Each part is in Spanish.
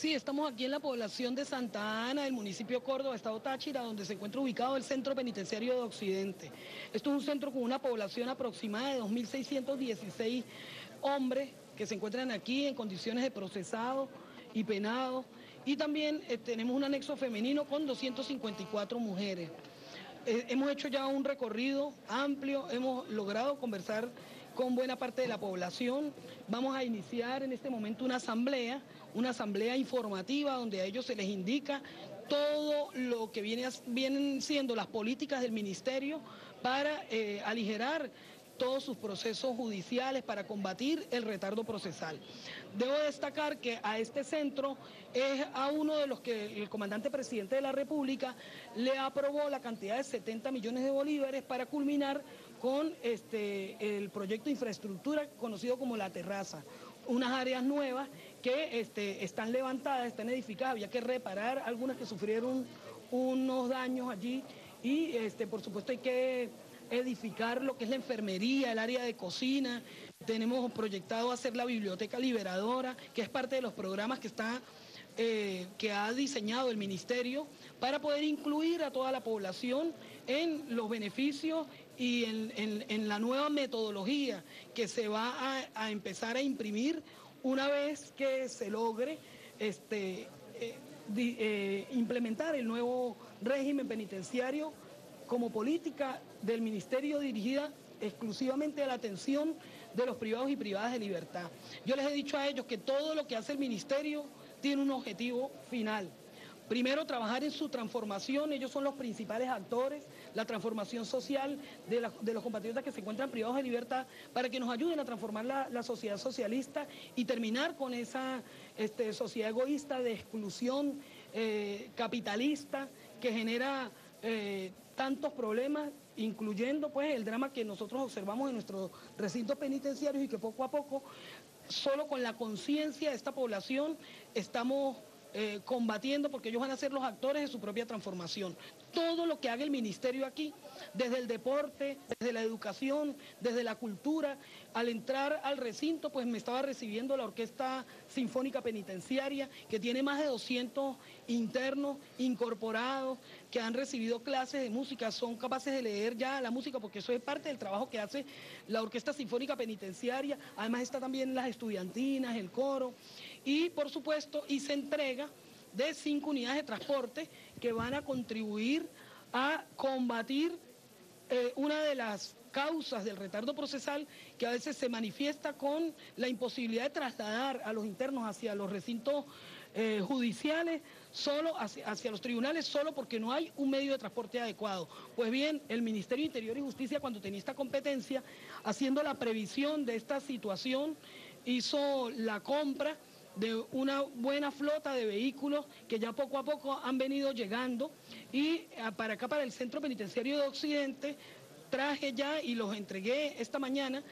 Sí, estamos aquí en la población de Santa Ana, del municipio Córdoba, estado Táchira, donde se encuentra ubicado el Centro Penitenciario de Occidente. Esto es un centro con una población aproximada de 2.616 hombres que se encuentran aquí en condiciones de procesado y penado. Y también tenemos un anexo femenino con 254 mujeres. Hemos hecho ya un recorrido amplio, hemos logrado conversar con buena parte de la población. Vamos a iniciar en este momento una asamblea informativa donde a ellos se les indica todo lo que vienen siendo las políticas del ministerio para aligerar todos sus procesos judiciales para combatir el retardo procesal. Debo destacar que a este centro es a uno de los que el comandante presidente de la República le aprobó la cantidad de 70 millones de bolívares para culminar con el proyecto de infraestructura conocido como La Terraza, unas áreas nuevas que están levantadas, están edificadas, había que reparar algunas que sufrieron unos daños allí y por supuesto hay que edificar lo que es la enfermería, el área de cocina. Tenemos proyectado hacer la biblioteca liberadora, que es parte de los programas que ha diseñado el ministerio para poder incluir a toda la población en los beneficios y en la nueva metodología que se va a empezar a imprimir una vez que se logre implementar el nuevo régimen penitenciario como política del ministerio dirigida exclusivamente a la atención de los privados y privadas de libertad. Yo les he dicho a ellos que todo lo que hace el ministerio tiene un objetivo final. Primero, trabajar en su transformación, ellos son los principales actores, la transformación social de los compatriotas que se encuentran privados de libertad, para que nos ayuden a transformar la sociedad socialista y terminar con esa sociedad egoísta de exclusión capitalista que genera tantos problemas, incluyendo pues el drama que nosotros observamos en nuestros recintos penitenciarios y que poco a poco, solo con la conciencia de esta población, estamos combatiendo, porque ellos van a ser los actores de su propia transformación. Todo lo que haga el ministerio aquí, desde el deporte, desde la educación, desde la cultura, al entrar al recinto, pues me estaba recibiendo la Orquesta Sinfónica Penitenciaria, que tiene más de 200 internos incorporados, que han recibido clases de música, son capaces de leer ya la música, porque eso es parte del trabajo que hace la Orquesta Sinfónica Penitenciaria. Además está también las estudiantinas, el coro, y por supuesto, y se entrega de 5 unidades de transporte que van a contribuir a combatir una de las causas del retardo procesal, que a veces se manifiesta con la imposibilidad de trasladar a los internos hacia los recintos judiciales, solo hacia los tribunales, solo porque no hay un medio de transporte adecuado. Pues bien, el Ministerio de Interior y Justicia, cuando tenía esta competencia, haciendo la previsión de esta situación, hizo la compra de una buena flota de vehículos que ya poco a poco han venido llegando, y para acá, para el Centro Penitenciario de Occidente, traje ya y los entregué esta mañana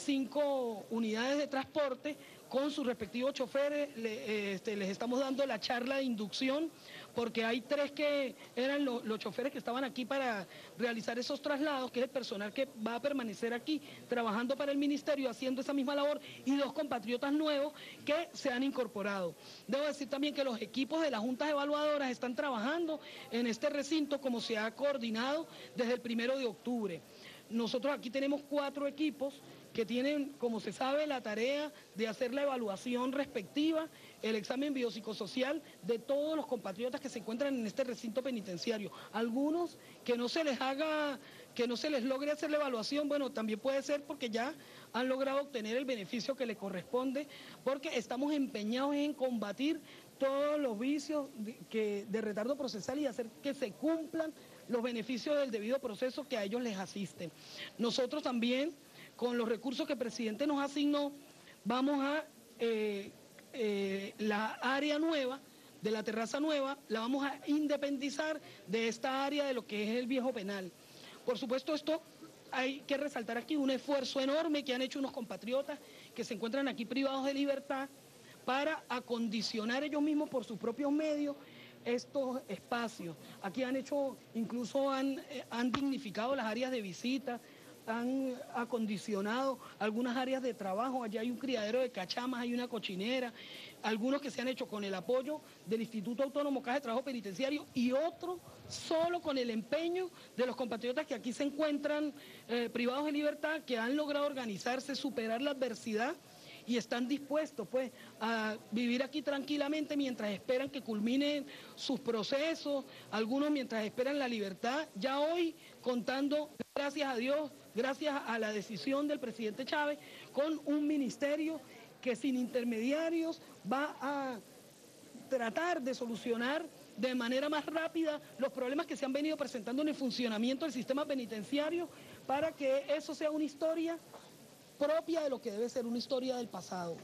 5 unidades de transporte con sus respectivos choferes. Les estamos dando la charla de inducción, porque hay 3 que eran los choferes que estaban aquí para realizar esos traslados, que es el personal que va a permanecer aquí trabajando para el ministerio, haciendo esa misma labor, y 2 compatriotas nuevos que se han incorporado. Debo decir también que los equipos de las juntas evaluadoras están trabajando en este recinto como se ha coordinado desde el 1 de octubre. Nosotros aquí tenemos 4 equipos que tienen, como se sabe, la tarea de hacer la evaluación respectiva, el examen biopsicosocial de todos los compatriotas que se encuentran en este recinto penitenciario. Algunos que no se les logre hacer la evaluación, bueno, también puede ser porque ya han logrado obtener el beneficio que les corresponde, porque estamos empeñados en combatir todos los vicios de retardo procesal y hacer que se cumplan los beneficios del debido proceso que a ellos les asisten. Nosotros también, con los recursos que el presidente nos asignó, vamos a la área nueva, de la terraza nueva, la vamos a independizar de esta área de lo que es el viejo penal. Por supuesto, esto hay que resaltar aquí un esfuerzo enorme que han hecho unos compatriotas que se encuentran aquí privados de libertad para acondicionar ellos mismos por sus propios medios estos espacios. Aquí han hecho, incluso han dignificado las áreas de visita, han acondicionado algunas áreas de trabajo. Allá hay un criadero de cachamas, hay una cochinera, algunos que se han hecho con el apoyo del Instituto Autónomo Caja de Trabajo Penitenciario y otros solo con el empeño de los compatriotas que aquí se encuentran privados de libertad, que han logrado organizarse, superar la adversidad y están dispuestos pues a vivir aquí tranquilamente mientras esperan que culminen sus procesos, algunos mientras esperan la libertad, ya hoy contando, gracias a Dios, gracias a la decisión del presidente Chávez, con un ministerio que sin intermediarios va a tratar de solucionar de manera más rápida los problemas que se han venido presentando en el funcionamiento del sistema penitenciario para que eso sea una historia propia de lo que debe ser una historia del pasado.